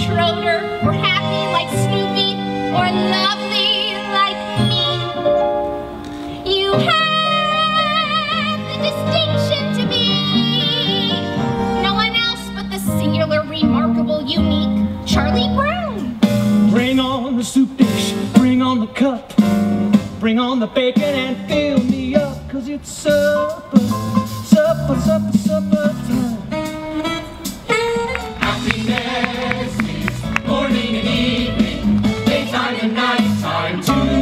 Schroeder, or happy like Snoopy, or lovely like me. You have the distinction to be no one else but the singular, remarkable, unique Charlie Brown. Bring on the soup dish, bring on the cup, bring on the bacon and fill me up, 'cause it's supper, supper, supper, supper time. Happiness is morning and evening, daytime and nighttime too.